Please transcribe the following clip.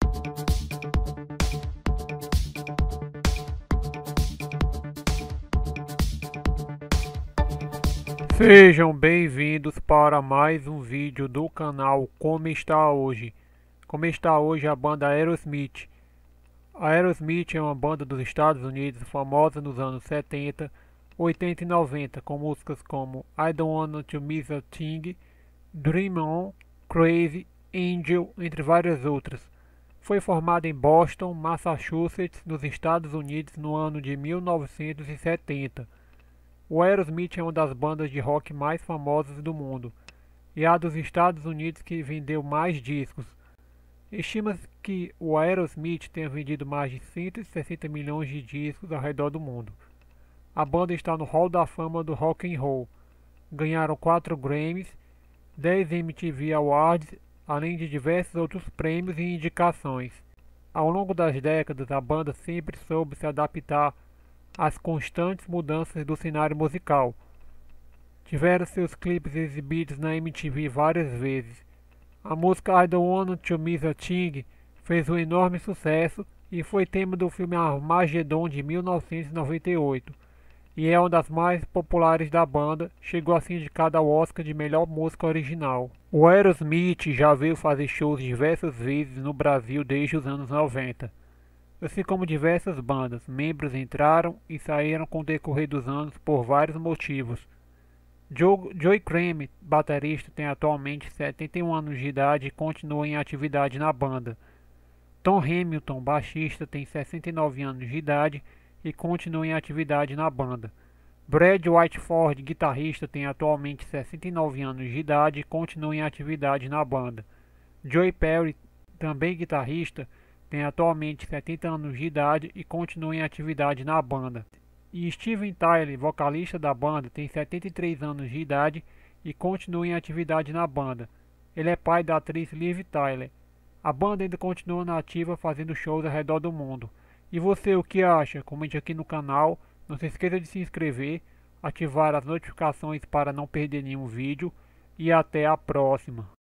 Sejam bem-vindos para mais um vídeo do canal Como Está Hoje. Como está hoje a banda Aerosmith. A Aerosmith é uma banda dos Estados Unidos famosa nos anos 70, 80 e 90, com músicas como I Don't Want to Miss a Thing, Dream On, Crazy, Angel, entre várias outras. Foi formada em Boston, Massachusetts, nos Estados Unidos no ano de 1970. O Aerosmith é uma das bandas de rock mais famosas do mundo e a dos Estados Unidos que vendeu mais discos. Estima-se que o Aerosmith tenha vendido mais de 160 milhões de discos ao redor do mundo. A banda está no Hall da Fama do Rock and Roll. Ganharam 4 Grammys, 10 MTV Awards, além de diversos outros prêmios e indicações. Ao longo das décadas, a banda sempre soube se adaptar às constantes mudanças do cenário musical. Tiveram seus clipes exibidos na MTV várias vezes. A música I Don't Want to Miss a Thing fez um enorme sucesso e foi tema do filme Armageddon de 1998 e é uma das mais populares da banda, chegou a ser indicada ao Oscar de melhor música original. O Aerosmith já veio fazer shows diversas vezes no Brasil desde os anos 90. Assim como diversas bandas, membros entraram e saíram com o decorrer dos anos por vários motivos. Joey Kramer, baterista, tem atualmente 71 anos de idade e continua em atividade na banda. Tom Hamilton, baixista, tem 69 anos de idade e continua em atividade na banda. Brad Whiteford, guitarrista, tem atualmente 69 anos de idade e continua em atividade na banda. Joey Perry, também guitarrista, tem atualmente 70 anos de idade e continua em atividade na banda. E Steven Tyler, vocalista da banda, tem 73 anos de idade e continua em atividade na banda. Ele é pai da atriz Liv Tyler. A banda ainda continua na ativa fazendo shows ao redor do mundo. E você, o que acha? Comente aqui no canal. Não se esqueça de se inscrever, ativar as notificações para não perder nenhum vídeo. E até a próxima.